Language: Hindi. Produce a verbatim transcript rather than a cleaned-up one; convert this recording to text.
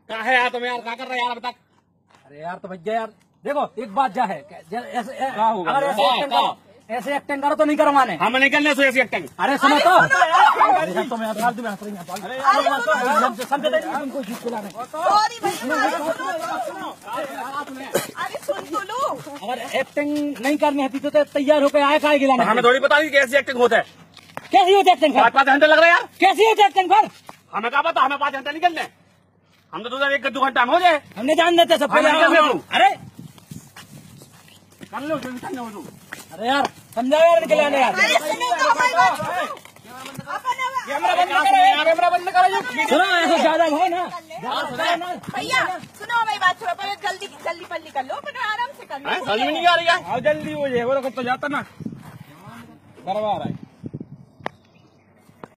क्या है यार तुम्हें यार क्या कर रहे यार अभी तक? अरे यार तो भैया यार देखो एक बात जा है ऐसे अगर ऐसे एक्टिंग करो ऐसे एक्टिंग करो तो नहीं करवाने हम निकलने से ऐसी एक्टिंग। अरे सुनो तो तुम यार फालतू में हंस रही हैं समझे नहीं तुमको झूठ खिलाने अरे सुन तो लो। अगर एक्टिंग नहीं करनी है तो तैयार होकर आए खाए गिलाने हमें थोड़ी पता नहीं कैसी एक्टिंग होता है। कैसी होती एक्टिंग पाँच पाँच घंटे लग रहे हैं यार। कैसी होती एक्टिंग पर हमें क्या पता, हमें पाँच घंटे निकलने। हम तो दूसरा एक दो घंटा में हो जाए। हमने जान देते सब पहले अरे कर लो जो भी करना हो तो। अरे यार समझाओ यार निकल आने यार अरे सुनो तो हमारी बात सुनो। कैमरा बंद करो यार, कैमरा बंद करो। सुनो ऐसे ज्यादा हो ना भैया सुनो हमारी बात सुनो, पहले जल्दी जल्दी पल्ली कर लो, फिर आराम से कर लो। समझ में नहीं आ रही है। जल्दी हो जाए वो तो जाता ना करवा रहा है।